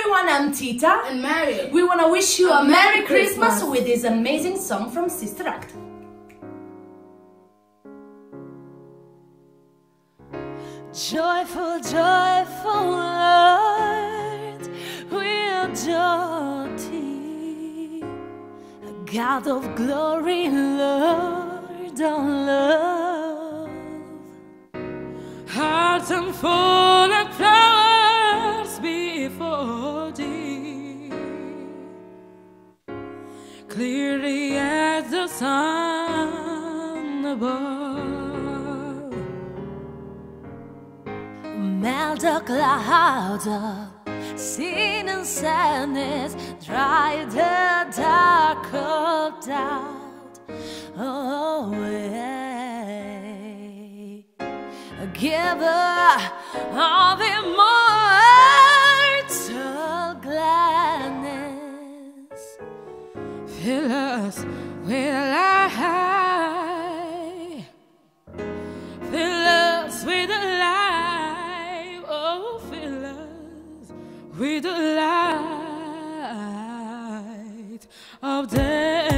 everyone, I'm Tita and Mary. We want to wish you a Merry Christmas with this amazing song from Sister Act. Joyful, joyful Lord, we adore Thee, God of glory, Lord of love. Hearts unfold like flowers before Thee, clearly as the sun above. Melt the clouds of sin and sadness, dry the dark of doubt away. Giver of immortal gladness, fill us with light, fill us with the light, oh, fill us with the light of day.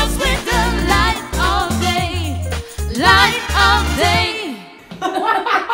Light of day.